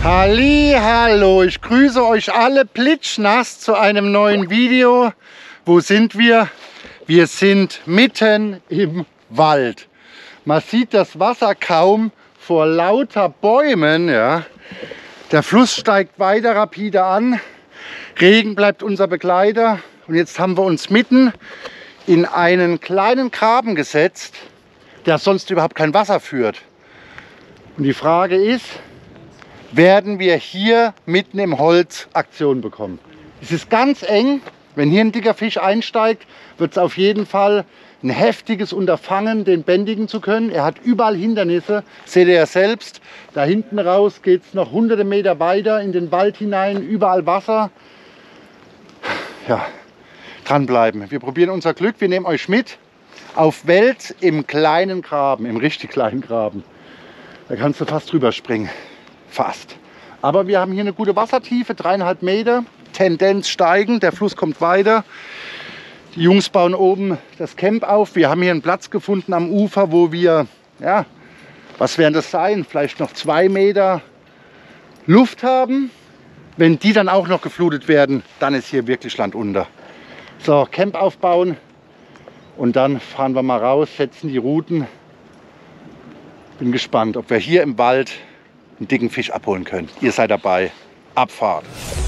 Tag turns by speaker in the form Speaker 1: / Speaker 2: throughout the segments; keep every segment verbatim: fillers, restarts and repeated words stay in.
Speaker 1: Halli, hallo, ich grüße euch alle plitschnass zu einem neuen Video. Wo sind wir? Wir sind mitten im Wald. Man sieht das Wasser kaum vor lauter Bäumen. Ja. Der Fluss steigt weiter rapide an. Regen bleibt unser Begleiter. Und jetzt haben wir uns mitten in einen kleinen Graben gesetzt, der sonst überhaupt kein Wasser führt. Und die Frage ist, werden wir hier mitten im Holz Aktion bekommen? Es ist ganz eng. Wenn hier ein dicker Fisch einsteigt, wird es auf jeden Fall ein heftiges Unterfangen, den bändigen zu können. Er hat überall Hindernisse, seht ihr ja selbst. Da hinten raus geht es noch hunderte Meter weiter in den Wald hinein, überall Wasser. Ja, dranbleiben. Wir probieren unser Glück, wir nehmen euch mit auf Welt im kleinen Graben, im richtig kleinen Graben. Da kannst du fast drüber springen. Fast. Aber wir haben hier eine gute Wassertiefe, dreieinhalb Meter, Tendenz steigend, der Fluss kommt weiter. Die Jungs bauen oben das Camp auf. Wir haben hier einen Platz gefunden am Ufer, wo wir, ja, was werden das sein? Vielleicht noch zwei Meter Luft haben. Wenn die dann auch noch geflutet werden, dann ist hier wirklich Land unter. So, Camp aufbauen und dann fahren wir mal raus, setzen die Routen. Bin gespannt, ob wir hier im Wald einen dicken Fisch abholen können. Ihr seid dabei. Abfahrt.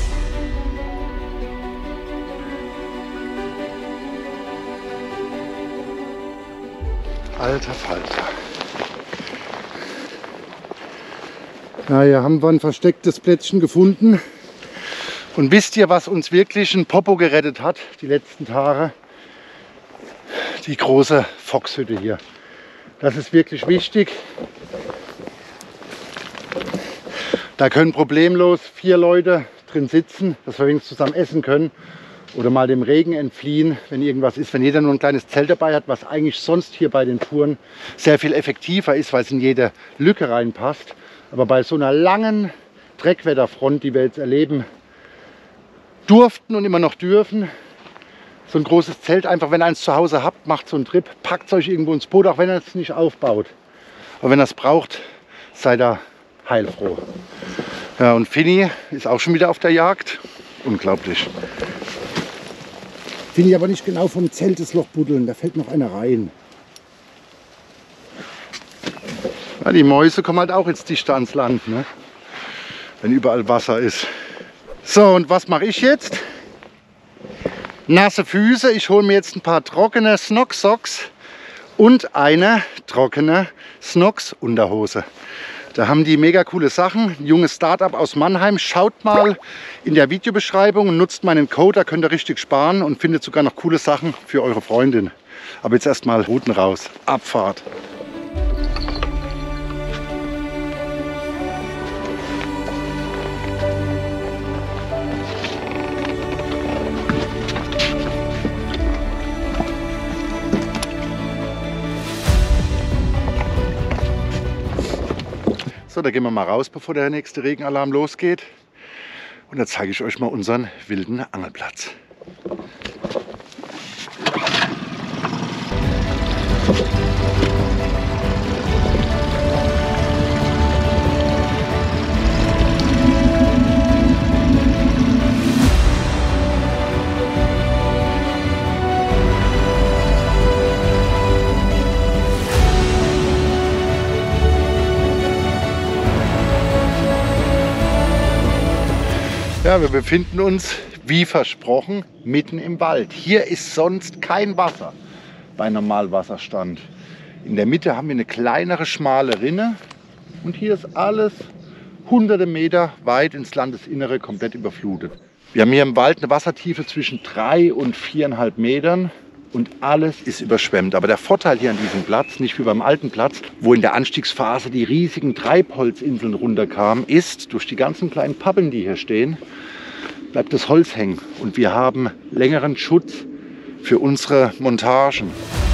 Speaker 1: Alter Falter. Na, hier haben wir ein verstecktes Plätzchen gefunden. Und wisst ihr, was uns wirklich ein Popo gerettet hat die letzten Tage? Die große Foxhütte hier. Das ist wirklich wichtig. Da können problemlos vier Leute drin sitzen, dass wir wenigstens zusammen essen können oder mal dem Regen entfliehen, wenn irgendwas ist. Wenn jeder nur ein kleines Zelt dabei hat, was eigentlich sonst hier bei den Touren sehr viel effektiver ist, weil es in jede Lücke reinpasst. Aber bei so einer langen Dreckwetterfront, die wir jetzt erleben durften und immer noch dürfen, so ein großes Zelt, einfach wenn ihr eins zu Hause habt, macht so einen Trip, packt es euch irgendwo ins Boot, auch wenn ihr es nicht aufbaut. Aber wenn ihr es braucht, seid ihr heilfroh. Ja, und Finny ist auch schon wieder auf der Jagd. Unglaublich. Finny aber nicht genau vom Zelt das Loch buddeln, da fällt noch einer rein. Ja, die Mäuse kommen halt auch jetzt dichter ans Land, ne? Wenn überall Wasser ist. So, und was mache ich jetzt? Nasse Füße. Ich hole mir jetzt ein paar trockene Snox-Socks und eine trockene Snox-Unterhose. Da haben die mega coole Sachen. Ein junges Startup aus Mannheim. Schaut mal in der Videobeschreibung und nutzt meinen Code. Da könnt ihr richtig sparen und findet sogar noch coole Sachen für eure Freundin. Aber jetzt erstmal Routen raus. Abfahrt. So, da gehen wir mal raus, bevor der nächste Regenalarm losgeht. Und da zeige ich euch mal unseren wilden Angelplatz. Ja, wir befinden uns, wie versprochen, mitten im Wald. Hier ist sonst kein Wasser bei Normalwasserstand. In der Mitte haben wir eine kleinere, schmale Rinne. Und hier ist alles hunderte Meter weit ins Landesinnere komplett überflutet. Wir haben hier im Wald eine Wassertiefe zwischen drei und viereinhalb Metern. Und alles ist überschwemmt. Aber der Vorteil hier an diesem Platz, nicht wie beim alten Platz, wo in der Anstiegsphase die riesigen Treibholzinseln runterkamen, ist, durch die ganzen kleinen Pappeln, die hier stehen, bleibt das Holz hängen. Und wir haben längeren Schutz für unsere Montagen.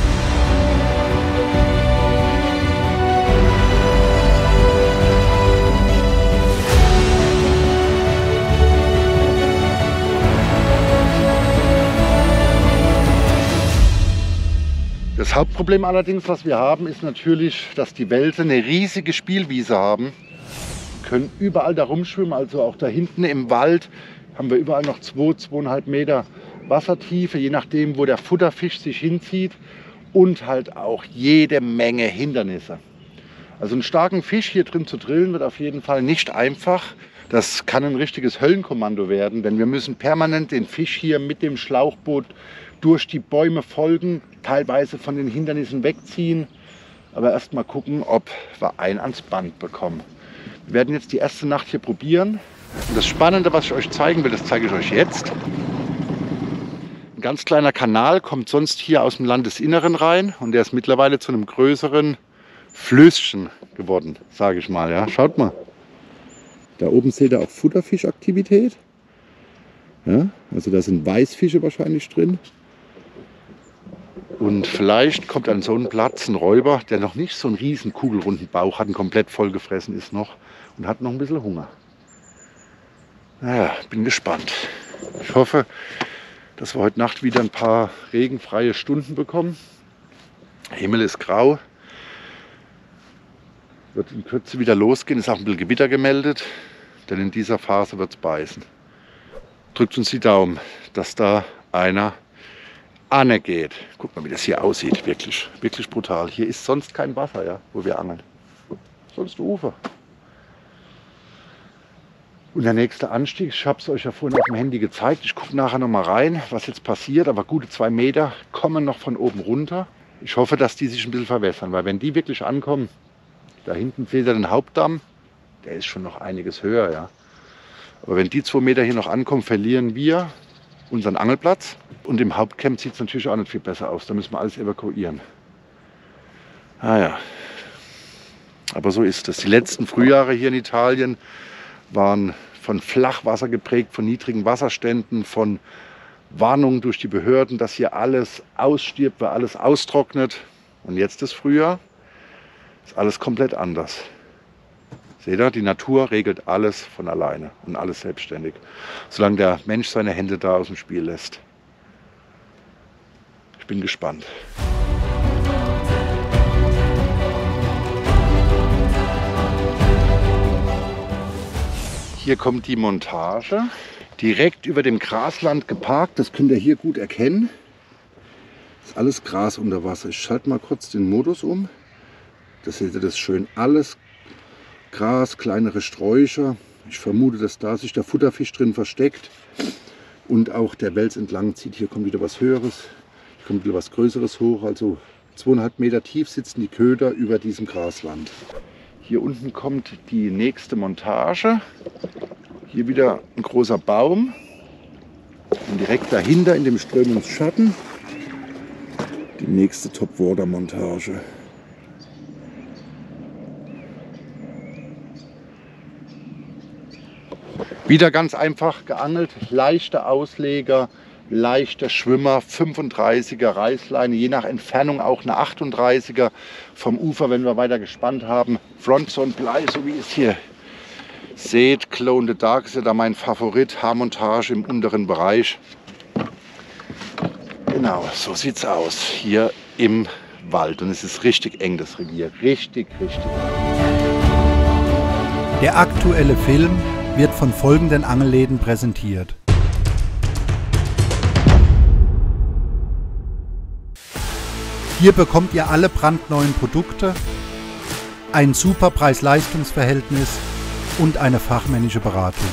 Speaker 1: Das Hauptproblem allerdings, was wir haben, ist natürlich, dass die Welse eine riesige Spielwiese haben. können überall da rumschwimmen. Also auch da hinten im Wald haben wir überall noch zwei, zweieinhalb Meter Wassertiefe, je nachdem, wo der Futterfisch sich hinzieht. Und halt auch jede Menge Hindernisse. Also einen starken Fisch hier drin zu drillen wird auf jeden Fall nicht einfach. Das kann ein richtiges Höllenkommando werden, denn wir müssen permanent den Fisch hier mit dem Schlauchboot durch die Bäume folgen, teilweise von den Hindernissen wegziehen. Aber erst mal gucken, ob wir einen ans Band bekommen. Wir werden jetzt die erste Nacht hier probieren. Und das Spannende, was ich euch zeigen will, das zeige ich euch jetzt. Ein ganz kleiner Kanal kommt sonst hier aus dem Landesinneren rein und der ist mittlerweile zu einem größeren Flüsschen geworden, sage ich mal. Ja. Schaut mal. Da oben seht ihr auch Futterfischaktivität. Ja, also da sind Weißfische wahrscheinlich drin. Und vielleicht kommt an so einen Platz ein Räuber, der noch nicht so einen riesen kugelrunden Bauch hat und komplett vollgefressen ist noch und hat noch ein bisschen Hunger. Naja, bin gespannt. Ich hoffe, dass wir heute Nacht wieder ein paar regenfreie Stunden bekommen. Der Himmel ist grau. Wird in Kürze wieder losgehen. Ist auch ein bisschen Gewitter gemeldet. Denn in dieser Phase wird es beißen. Drückt uns die Daumen, dass da einer angeht. Guck mal, wie das hier aussieht. Wirklich, wirklich brutal. Hier ist sonst kein Wasser, ja, wo wir angeln. Sonst Ufer. Und der nächste Anstieg, ich habe es euch ja vorhin auf dem Handy gezeigt. Ich gucke nachher noch mal rein, was jetzt passiert. Aber gute zwei Meter kommen noch von oben runter. Ich hoffe, dass die sich ein bisschen verwässern. Weil wenn die wirklich ankommen, da hinten seht ihr den Hauptdamm. Der ist schon noch einiges höher, ja. Aber wenn die zwei Meter hier noch ankommen, verlieren wir unseren Angelplatz. Und im Hauptcamp sieht es natürlich auch nicht viel besser aus. Da müssen wir alles evakuieren. Ah ja. Aber so ist es. Die letzten Frühjahre hier in Italien waren von Flachwasser geprägt, von niedrigen Wasserständen, von Warnungen durch die Behörden, dass hier alles ausstirbt, weil alles austrocknet. Und jetzt ist Frühjahr, ist alles komplett anders. Seht ihr, die Natur regelt alles von alleine und alles selbstständig, solange der Mensch seine Hände da aus dem Spiel lässt. Ich bin gespannt. Hier kommt die Montage, direkt über dem Grasland geparkt, das könnt ihr hier gut erkennen. Das ist alles Gras unter Wasser. Ich schalte mal kurz den Modus um. Da seht ihr das schön, alles Gras, kleinere Sträucher. Ich vermute, dass da sich der Futterfisch drin versteckt und auch der Wels entlang zieht. Hier kommt wieder was Höheres, hier kommt wieder was Größeres hoch. Also zweieinhalb Meter tief sitzen die Köder über diesem Grasland. Hier unten kommt die nächste Montage. Hier wieder ein großer Baum. Und direkt dahinter in dem Strömungsschatten die nächste Top-Water-Montage. Wieder ganz einfach geangelt, leichter Ausleger, leichter Schwimmer, fünfunddreißiger Reißleine, je nach Entfernung auch eine achtunddreißiger vom Ufer, wenn wir weiter gespannt haben. Frontzone Blei, so wie ihr es hier seht, Glow in the Dark ist ja da mein Favorit, Haarmontage im unteren Bereich. Genau, so sieht es aus hier im Wald und es ist richtig eng, das Revier, richtig, richtig.
Speaker 2: Der aktuelle Film wird von folgenden Angelläden präsentiert. Hier bekommt ihr alle brandneuen Produkte, ein super Preis-Leistungs-Verhältnis und eine fachmännische Beratung.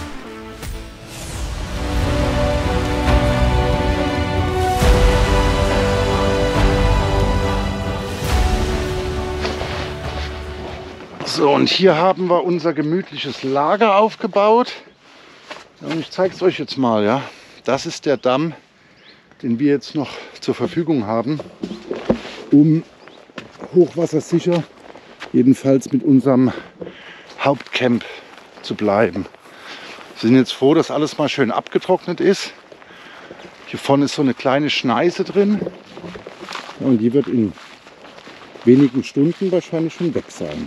Speaker 1: So, und hier haben wir unser gemütliches Lager aufgebaut. Und ich zeige es euch jetzt mal. Ja. Das ist der Damm, den wir jetzt noch zur Verfügung haben, um hochwassersicher, jedenfalls mit unserem Hauptcamp zu bleiben. Wir sind jetzt froh, dass alles mal schön abgetrocknet ist. Hier vorne ist so eine kleine Schneise drin. Ja, und die wird in wenigen Stunden wahrscheinlich schon weg sein.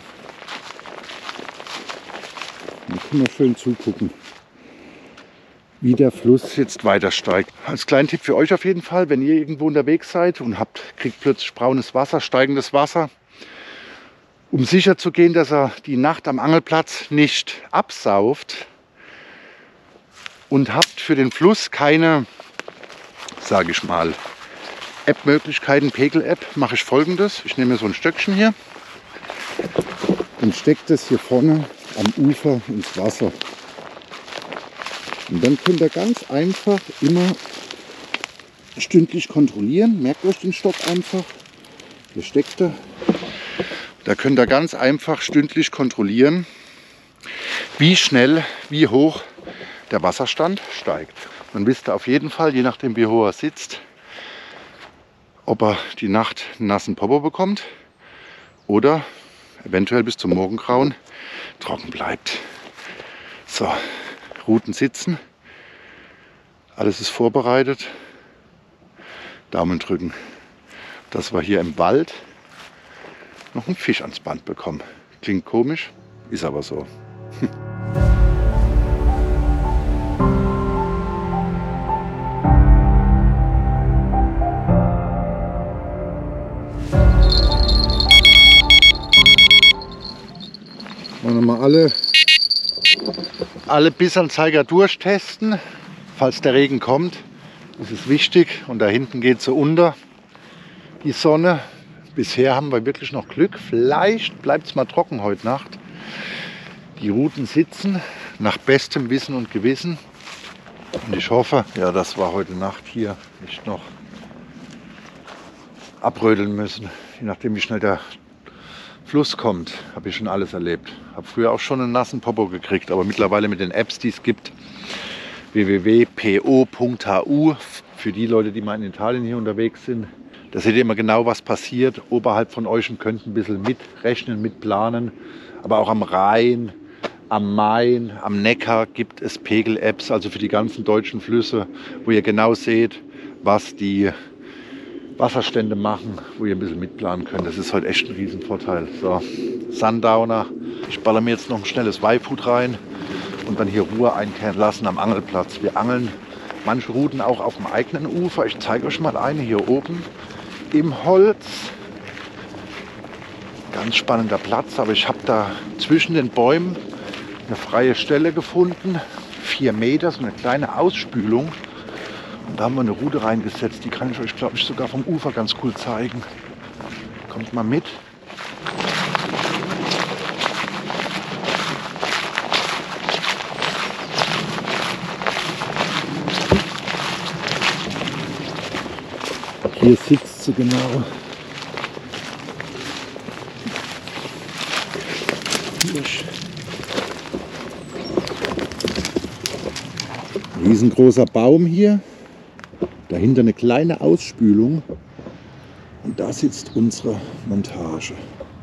Speaker 1: Dann können wir schön zugucken, wie der Fluss jetzt weiter steigt. Als kleinen Tipp für euch auf jeden Fall, wenn ihr irgendwo unterwegs seid und habt, kriegt plötzlich braunes Wasser, steigendes Wasser, Um sicher zu gehen, dass er die Nacht am Angelplatz nicht absauft und habt für den Fluss keine, sage ich mal, App-Möglichkeiten, Pegel-App, mache ich Folgendes. Ich nehme so ein Stöckchen hier und stecke das hier vorne am Ufer ins Wasser. Und dann könnt ihr ganz einfach immer stündlich kontrollieren. Merkt euch den Stock einfach. Hier steckt er. Da könnt ihr ganz einfach stündlich kontrollieren, wie schnell, wie hoch der Wasserstand steigt. Dann wisst ihr auf jeden Fall, je nachdem wie hoch er sitzt, ob er die Nacht einen nassen Popo bekommt oder eventuell bis zum Morgengrauen trocken bleibt. So, Ruten sitzen, alles ist vorbereitet. Daumen drücken, dass wir hier im Wald noch einen Fisch ans Band bekommen. Klingt komisch, ist aber so. Wollen wir mal alle, alle Bissanzeiger durchtesten. Falls der Regen kommt, ist es wichtig. Und da hinten geht sie unter, die Sonne. Bisher haben wir wirklich noch Glück. Vielleicht bleibt es mal trocken heute Nacht. Die Ruten sitzen nach bestem Wissen und Gewissen. Und ich hoffe, ja, dass wir heute Nacht hier nicht noch abrödeln müssen. Je nachdem, wie schnell der Fluss kommt, habe ich schon alles erlebt. Habe früher auch schon einen nassen Popo gekriegt, aber mittlerweile mit den Apps, die es gibt, w w w punkt p o punkt h u, für die Leute, die mal in Italien hier unterwegs sind, da seht ihr immer genau, was passiert oberhalb von euch und könnt ein bisschen mitrechnen, mitplanen. Aber auch am Rhein, am Main, am Neckar gibt es Pegel-Apps, also für die ganzen deutschen Flüsse, wo ihr genau seht, was die Wasserstände machen, wo ihr ein bisschen mitplanen könnt. Das ist heute echt ein Riesenvorteil. So, Sundowner. Ich baller mir jetzt noch ein schnelles Weihfood rein und dann hier Ruhe einkehren lassen am Angelplatz. Wir angeln manche Routen auch auf dem eigenen Ufer. Ich zeige euch mal eine hier oben im Holz. Ganz spannender Platz, aber ich habe da zwischen den Bäumen eine freie Stelle gefunden. Vier Meter, so eine kleine Ausspülung. Und da haben wir eine Rute reingesetzt. Die kann ich euch, glaube ich, sogar vom Ufer ganz cool zeigen. Kommt mal mit. Hier sitzt sie genau. Riesengroßer Baum hier. Dahinter eine kleine Ausspülung. Und da sitzt unsere Montage.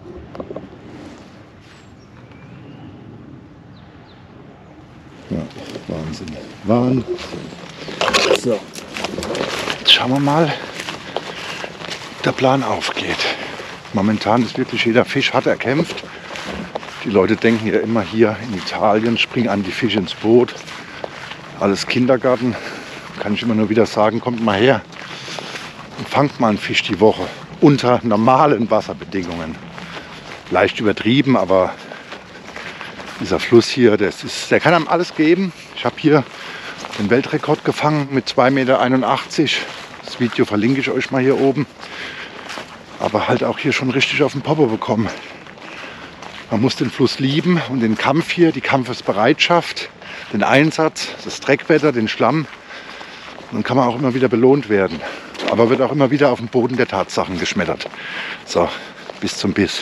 Speaker 1: Ja, Wahnsinn. Wahnsinn. So, jetzt schauen wir mal, ob der Plan aufgeht. Momentan ist wirklich jeder Fisch hart erkämpft. Die Leute denken ja immer hier in Italien, springen an die Fische ins Boot. Alles Kindergarten. Kann ich immer nur wieder sagen, kommt mal her und fangt mal einen Fisch die Woche unter normalen Wasserbedingungen. Leicht übertrieben, aber dieser Fluss hier, das ist, der kann einem alles geben. Ich habe hier den Weltrekord gefangen mit zwei Meter einundachtzig. Das Video verlinke ich euch mal hier oben. Aber halt auch hier schon richtig auf den Popo bekommen. Man muss den Fluss lieben und den Kampf hier, die Kampfesbereitschaft, den Einsatz, das Dreckwetter, den Schlamm. Dann kann man auch immer wieder belohnt werden. Aber wird auch immer wieder auf den Boden der Tatsachen geschmettert. So, bis zum Biss.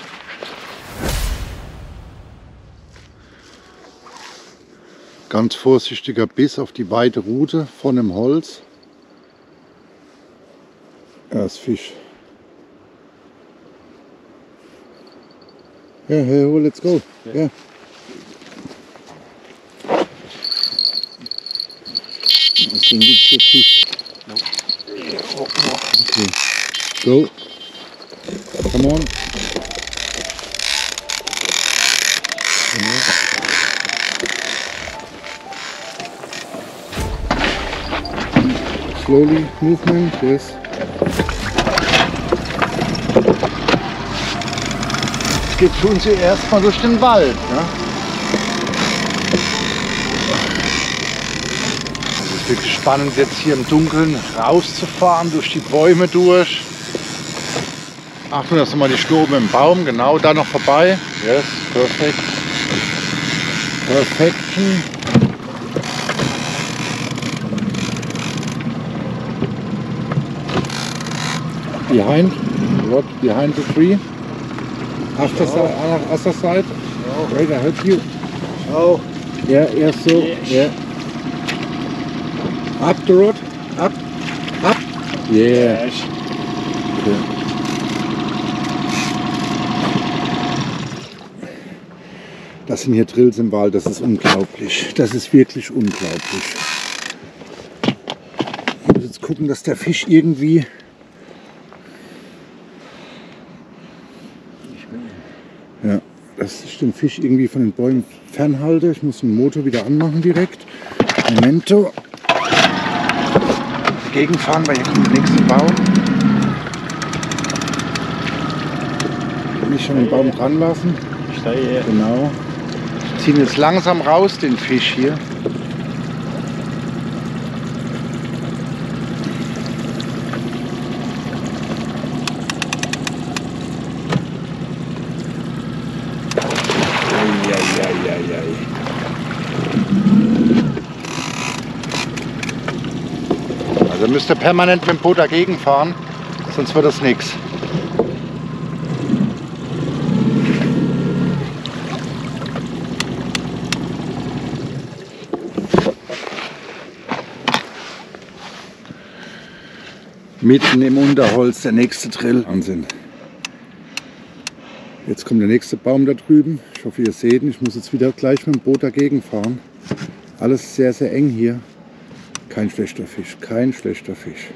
Speaker 1: Ganz vorsichtiger Biss auf die weite Rute von dem Holz. Ja, ist Fisch. Ja, hey, let's go. Ja. Das sind jetzt der Fisch. Okay. Go. Come on. Slowly movement, yes. Jetzt geht für uns hier erstmal durch den Wald. Ne? Es ist wirklich spannend, jetzt hier im Dunkeln rauszufahren, durch die Bäume durch. Achtung, das ist mal die Schnur oben im Baum, genau da noch vorbei. Yes, perfekt. Perfection. Behind, what behind the tree? After
Speaker 3: Oh.
Speaker 1: side, uh, other side.
Speaker 3: Oh.
Speaker 1: Wait, I help you.
Speaker 3: Oh,
Speaker 1: Yeah, yeah, so,
Speaker 3: Yes.
Speaker 1: yeah. Up the road, up, up. Yeah.
Speaker 3: yes.
Speaker 1: Okay. Das sind hier Drills im Wald, das ist unglaublich. Das ist wirklich unglaublich. Ich muss jetzt gucken, dass der Fisch irgendwie... Ja, dass ich den Fisch irgendwie von den Bäumen fernhalte. Ich muss den Motor wieder anmachen direkt. Momento. Gegenfahren, weil hier kommt der nächste Baum. Nicht an den Baum dran lassen.
Speaker 3: Stay here.
Speaker 1: Genau. Ziehen jetzt langsam raus den Fisch hier. Also müsst ihr permanent mit dem Boot dagegen fahren, sonst wird das nichts. Mitten im Unterholz der nächste Drill. Wahnsinn. Jetzt kommt der nächste Baum da drüben. Ich hoffe, ihr seht ihn. Ich muss jetzt wieder gleich mit dem Boot dagegen fahren. Alles sehr, sehr eng hier. Kein schlechter Fisch, kein schlechter Fisch.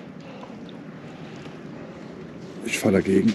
Speaker 1: Ich fahre dagegen.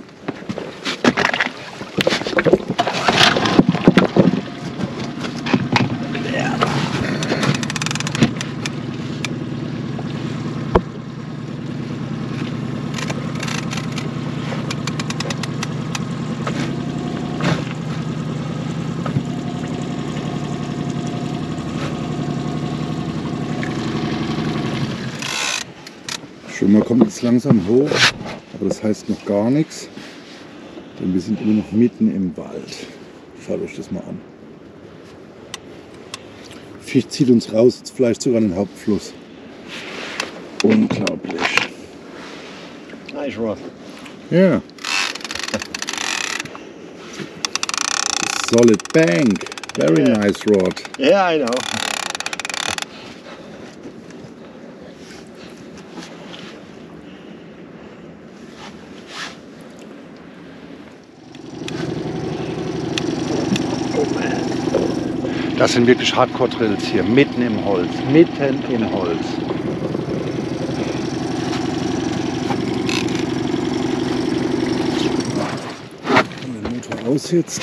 Speaker 1: Schon mal kommt jetzt langsam hoch, aber das heißt noch gar nichts, denn wir sind immer noch mitten im Wald. Schaut euch das mal an. Fisch zieht uns raus, jetzt vielleicht sogar in den Hauptfluss. Unglaublich.
Speaker 3: Nice rod.
Speaker 1: Ja. Solid bank. Very
Speaker 3: Yeah.
Speaker 1: nice rod.
Speaker 3: Yeah, I know.
Speaker 1: Das sind wirklich Hardcore-Drills hier, mitten im Holz, mitten im Holz. Den Motor aus jetzt.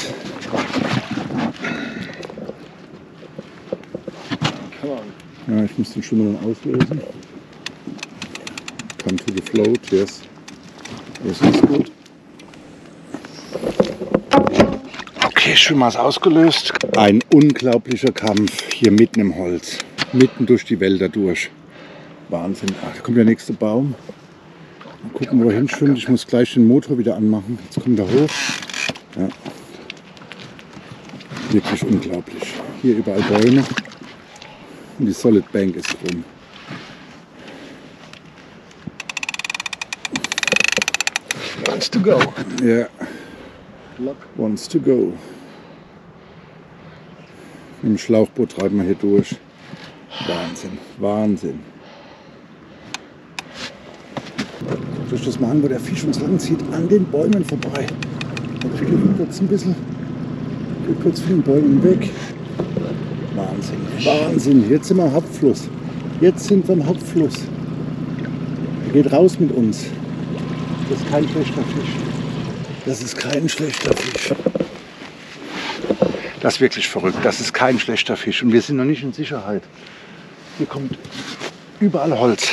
Speaker 3: Come on.
Speaker 1: Ja, ich muss den schon mal auslösen. Come to the float, yes. Das ist gut. Okay, Schwimmer ist ausgelöst. Ein unglaublicher Kampf hier mitten im Holz. Mitten durch die Wälder durch. Wahnsinn. Ach, da kommt der nächste Baum. Mal gucken, wo er hinschwimmt. Ich muss gleich den Motor wieder anmachen. Jetzt kommt er hoch. Ja. Wirklich unglaublich. Hier überall Bäume. Und die Solid Bank ist rum.
Speaker 3: Wants to go.
Speaker 1: Ja,
Speaker 3: Look.
Speaker 1: wants to go. Mit dem Schlauchboot treiben wir hier durch. Wahnsinn, Wahnsinn. Guckt euch das mal an, wo der Fisch uns lang zieht, an den Bäumen vorbei. Und wir gehen kurz ein bisschen, wir kurz von den Bäumen weg. Wahnsinn, Wahnsinn. Jetzt sind wir am Hauptfluss. Jetzt sind wir am Hauptfluss. Er geht raus mit uns. Das ist kein schlechter Fisch. Das ist kein schlechter Fisch. Das ist wirklich verrückt. Das ist kein schlechter Fisch. Und wir sind noch nicht in Sicherheit. Hier kommt überall Holz.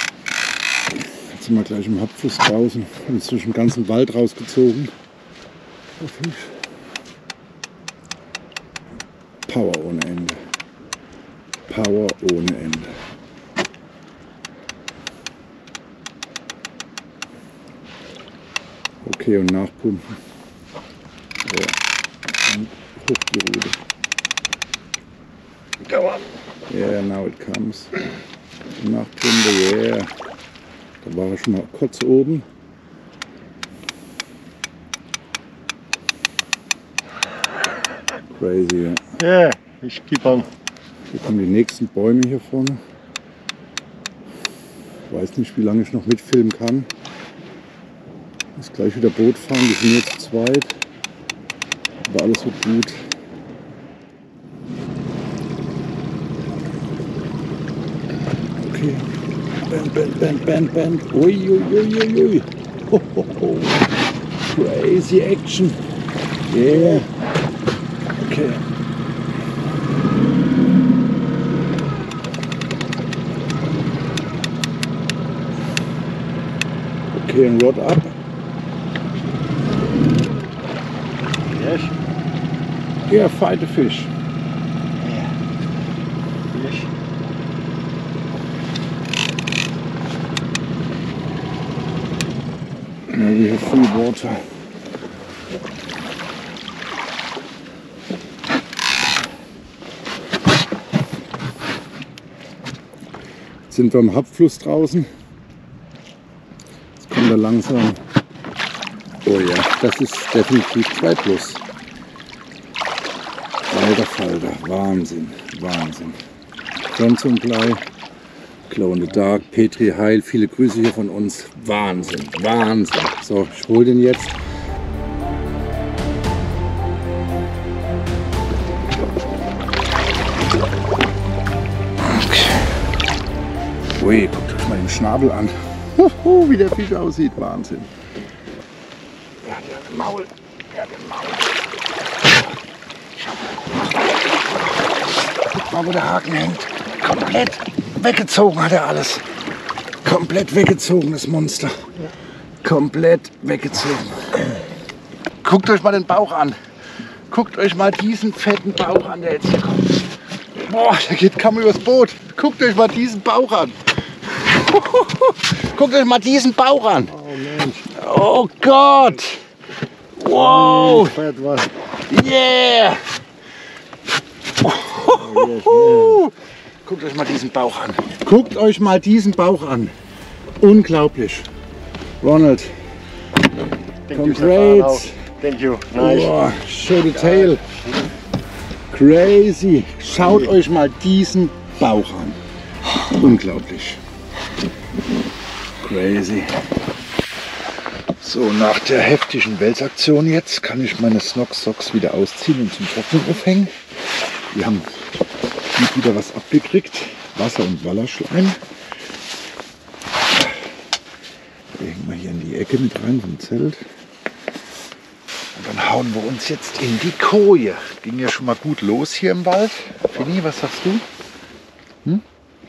Speaker 1: Jetzt sind wir gleich im Hauptfluss draußen. Wir haben uns durch den ganzen Wald rausgezogen.
Speaker 4: Power ohne Ende. Power ohne Ende. Okay, und nachpumpen. Ja. Und hoch die Rute.
Speaker 3: Go on.
Speaker 4: Yeah, now it comes. Nachpumpe, yeah. Da war er schon mal kurz oben. Crazy, ja.
Speaker 3: Yeah, ich keep on.
Speaker 4: Hier kommen die nächsten Bäume hier vorne. Ich weiß nicht, wie lange ich noch mitfilmen kann. Ich muss gleich wieder Boot fahren, wir sind jetzt zu zweit. Aber alles wird gut. Okay. Bend, bend, bend, bend, bend. Ui, ui, ui, ui, ui. Ho, ho, ho. Crazy action. Yeah. Okay. Okay, and rod up.
Speaker 3: Yes.
Speaker 4: Yeah, fight the fish.
Speaker 3: Yeah. Yes.
Speaker 4: Now we have free water. Jetzt sind wir am Hauptfluss draußen. Jetzt kommt er langsam. Oh ja, das ist definitiv zwei plus. Alter Falter, Wahnsinn, Wahnsinn. Johnson Blei, Glow in the Dark, Petri Heil, viele Grüße hier von uns. Wahnsinn, Wahnsinn. So, ich hol den jetzt. Okay. Ui, guckt euch mal den Schnabel an. Huhu, wie der Fisch aussieht, Wahnsinn. Er hat ja ein Maul, er hat ein Maul. Guck mal, wo der Haken hängt. Komplett weggezogen hat er alles. Komplett weggezogen, das Monster. Komplett weggezogen. Guckt euch mal den Bauch an. Guckt euch mal diesen fetten Bauch an, der jetzt hier kommt. Boah, der geht kaum übers Boot. Guckt euch mal diesen Bauch an. Guckt euch mal diesen Bauch an.
Speaker 3: Oh Mensch.
Speaker 4: Oh Gott. Wow.
Speaker 3: Fett was.
Speaker 4: Yeah.
Speaker 3: Oh, yes,
Speaker 4: Guckt euch mal diesen Bauch an. Guckt euch mal diesen Bauch an. Unglaublich. Ronald.
Speaker 3: Thank you,
Speaker 4: Congrats.
Speaker 3: Stefano. Thank you. Nice.
Speaker 4: Oh, show the tail. Crazy. Schaut euch mal diesen Bauch an. Unglaublich. Crazy. So, nach der heftigen Welsaktion jetzt kann ich meine Snox-Socks wieder ausziehen und zum Trocknen aufhängen. Wir haben wieder was abgekriegt. Wasser und Wallerschleim. Legen wir hier in die Ecke mit rein vom Zelt. Und dann hauen wir uns jetzt in die Koje. Ging ja schon mal gut los hier im Wald. Fini, was sagst du? Hm?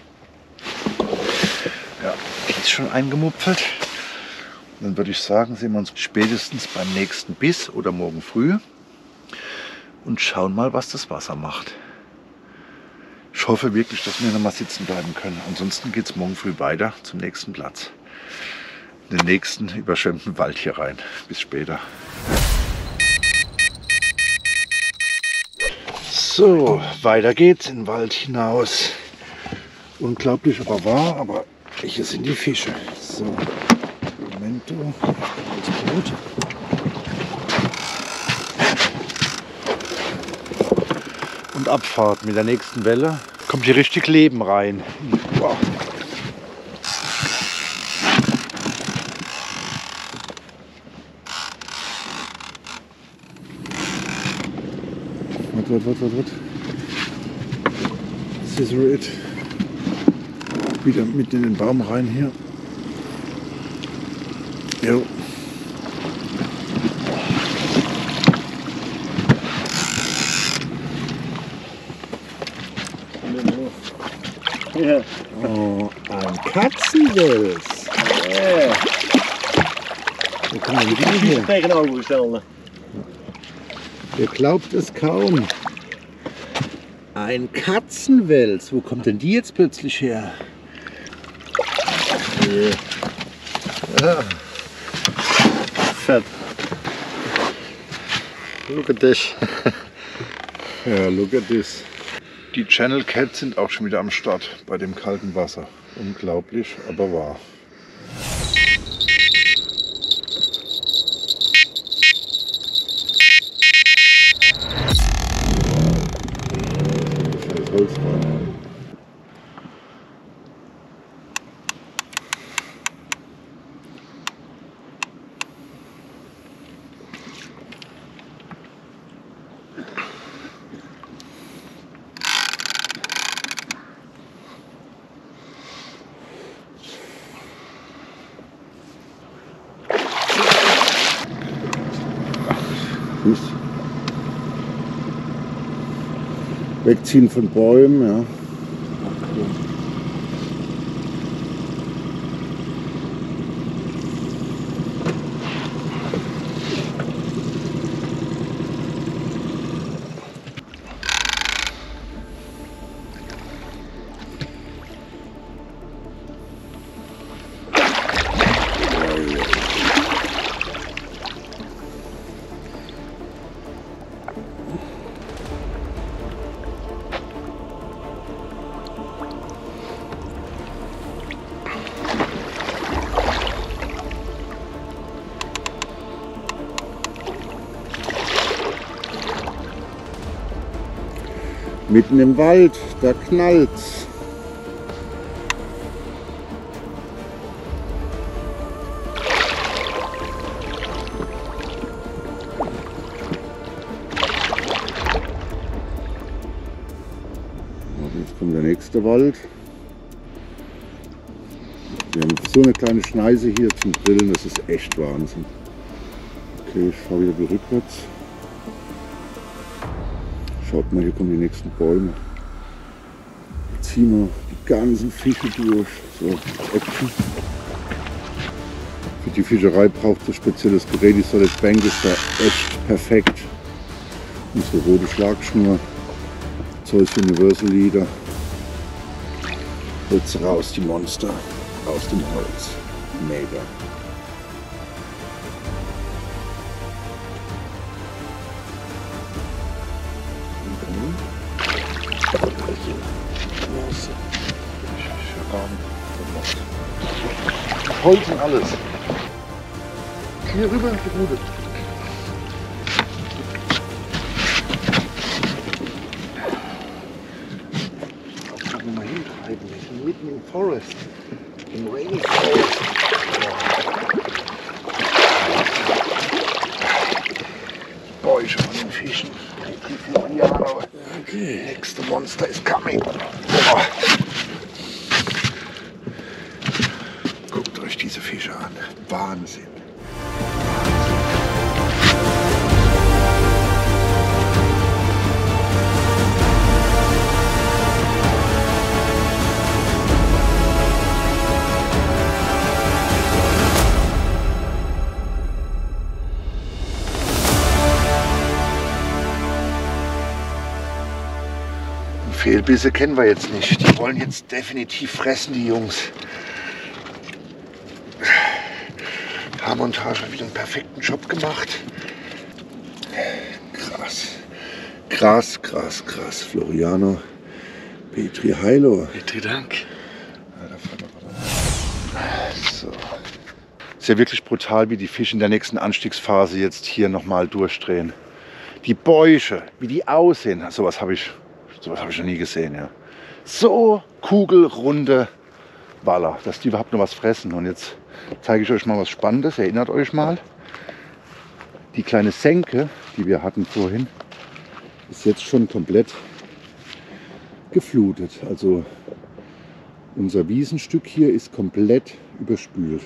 Speaker 4: Ja, die ist schon eingemupfelt. Dann würde ich sagen, sehen wir uns spätestens beim nächsten Biss oder morgen früh und schauen mal, was das Wasser macht. Ich hoffe wirklich, dass wir noch mal sitzen bleiben können. Ansonsten geht es morgen früh weiter zum nächsten Platz. In den nächsten überschwemmten Wald hier rein. Bis später. So, weiter geht's in den Wald hinaus. Unglaublich aber wahr, aber hier sind die Fische. So, Momento. Alles gut. Und Abfahrt mit der nächsten Welle. Kommt hier richtig Leben rein. Wow. Warte, warte, warte, warte. Scissor it. Wieder mit in den Baum rein hier. Jo.
Speaker 3: Yeah.
Speaker 4: Oh, ein Katzenwels.
Speaker 3: Yeah.
Speaker 4: Wo kommen wir
Speaker 3: Die
Speaker 4: denn
Speaker 3: is
Speaker 4: hier?
Speaker 3: tegenovergestelde.
Speaker 1: Ihr glaubt es kaum. Ein Katzenwels. Wo kommt denn die jetzt plötzlich her?
Speaker 3: Ja. Fett. Look at this.
Speaker 1: Ja, look at this.
Speaker 4: Die Channel Cats sind auch schon wieder am Start bei dem kalten Wasser. Unglaublich, aber wahr.
Speaker 1: Scheiß Holzbahn. Wegziehen von Bäumen, ja. Mitten im Wald, da knallt's. Und jetzt kommt der nächste Wald. Wir haben so eine kleine Schneise hier zum Grillen, das ist echt Wahnsinn. Okay, ich fahre wieder rückwärts. Schaut mal, hier kommen die nächsten Bäume. Jetzt ziehen wir die ganzen Fische durch. So, Action. Für die Fischerei braucht es ein spezielles Gerät. Die Solid Bank ist da echt perfekt. Unsere rote Schlagschnur. Zeus Universal Leader. Jetzt raus die Monster aus dem Holz. Mega.
Speaker 4: Holz und alles.
Speaker 1: Hier rüber, die Rute. Kann man mal hintreiben. Wir sind mitten im Forest. Im Rainy Forest.
Speaker 4: Bäuche von den Fischen.
Speaker 1: Okay.
Speaker 4: Nächste Monster is coming. Boah. Guckt euch diese Fische an. Wahnsinn. Fehlbisse kennen wir jetzt nicht. Die wollen jetzt definitiv fressen, die Jungs. Haarmontage hat wieder einen perfekten Job gemacht. Krass. Krass, krass, krass. Floriano Petri Heilo.
Speaker 3: Petri Dank.
Speaker 4: So. Ist ja wirklich brutal, wie die Fische in der nächsten Anstiegsphase jetzt hier nochmal durchdrehen. Die Bäuche, wie die aussehen, sowas habe ich, sowas habe ich noch nie gesehen. Ja. So kugelrunde Waller, dass die überhaupt noch was fressen. Und jetzt zeige ich euch mal was Spannendes. Erinnert euch mal, die kleine Senke, die wir hatten vorhin, ist jetzt schon komplett geflutet. Also unser Wiesenstück hier ist komplett überspült.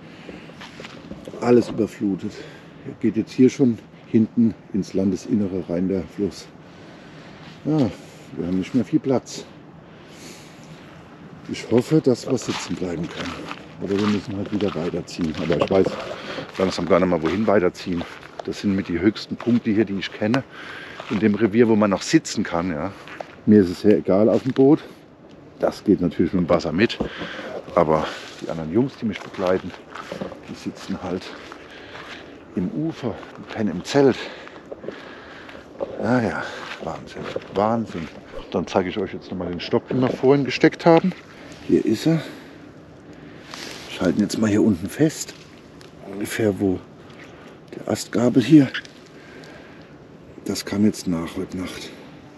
Speaker 4: Alles überflutet. Geht jetzt hier schon hinten ins Landesinnere rein, der Fluss. Ja, wir haben nicht mehr viel Platz. Ich hoffe, dass was sitzen bleiben kann. Oder wir müssen halt wieder weiterziehen. Aber ich weiß langsam gar nicht mal, wohin weiterziehen. Das sind mit die höchsten Punkte hier, die ich kenne. In dem Revier, wo man noch sitzen kann. Ja. Mir ist es sehr egal auf dem Boot. Das geht natürlich mit dem Wasser mit. Aber die anderen Jungs, die mich begleiten, die sitzen halt im Ufer und pennen im Zelt. Ah ja, Wahnsinn, Wahnsinn. Dann zeige ich euch jetzt nochmal den Stock, den wir vorhin gesteckt haben. Hier ist er. Schalten jetzt mal hier unten fest. Ungefähr wo der Astgabel hier. Das kam jetzt nach heute Nacht.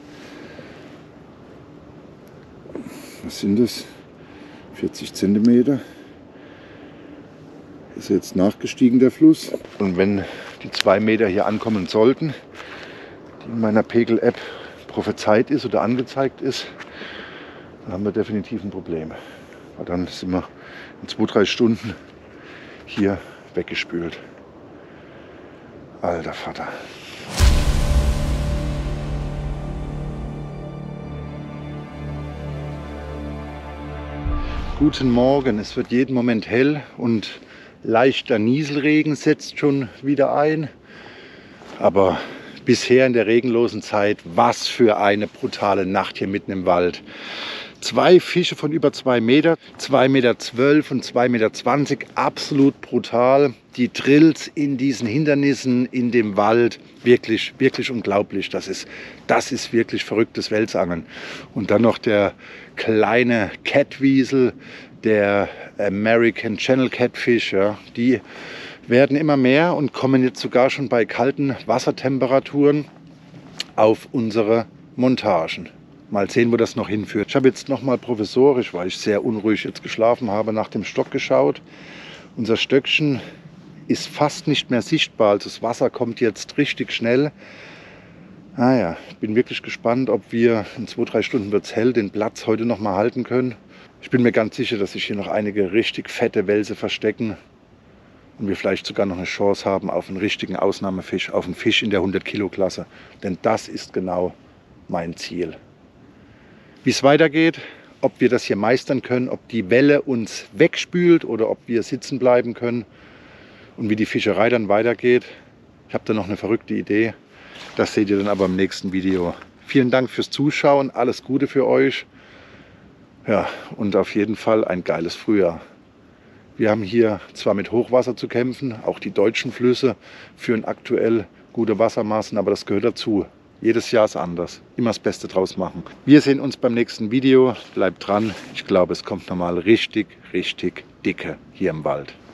Speaker 4: Was sind das? vierzig Zentimeter. Ist jetzt nachgestiegen der Fluss. Und wenn die zwei Meter hier ankommen sollten, die in meiner Pegel-App prophezeit ist oder angezeigt ist, dann haben wir definitiv ein Problem. Weil dann sind wir in zwei, drei Stunden hier weggespült. Alter Vater. Guten Morgen, es wird jeden Moment hell und leichter Nieselregen setzt schon wieder ein. Aber bisher in der regenlosen Zeit, was für eine brutale Nacht hier mitten im Wald. Zwei Fische von über zwei Meter, zwei Meter zwölf und zwei Meter zwanzig, absolut brutal. Die Drills in diesen Hindernissen in dem Wald, wirklich, wirklich unglaublich. Das ist, das ist wirklich verrücktes Welsangeln. Und dann noch der kleine Catwiesel, der American Channel Catfish, ja, die werden immer mehr und kommen jetzt sogar schon bei kalten Wassertemperaturen auf unsere Montagen. Mal sehen, wo das noch hinführt. Ich habe jetzt noch mal provisorisch, weil ich sehr unruhig jetzt geschlafen habe, nach dem Stock geschaut. Unser Stöckchen ist fast nicht mehr sichtbar. Also das Wasser kommt jetzt richtig schnell. Naja, ich bin wirklich gespannt, ob wir in zwei, drei Stunden wird es hell, den Platz heute noch mal halten können. Ich bin mir ganz sicher, dass sich hier noch einige richtig fette Welse verstecken. Und wir vielleicht sogar noch eine Chance haben auf einen richtigen Ausnahmefisch, auf einen Fisch in der hundert Kilo Klasse. Denn das ist genau mein Ziel. Wie es weitergeht, ob wir das hier meistern können, ob die Welle uns wegspült oder ob wir sitzen bleiben können und wie die Fischerei dann weitergeht. Ich habe da noch eine verrückte Idee. Das seht ihr dann aber im nächsten Video. Vielen Dank fürs Zuschauen, alles Gute für euch. Ja, und auf jeden Fall ein geiles Frühjahr. Wir haben hier zwar mit Hochwasser zu kämpfen, auch die deutschen Flüsse führen aktuell gute Wassermassen, aber das gehört dazu. Jedes Jahr ist anders. Immer das Beste draus machen. Wir sehen uns beim nächsten Video. Bleibt dran. Ich glaube, es kommt nochmal richtig, richtig dicke hier im Wald.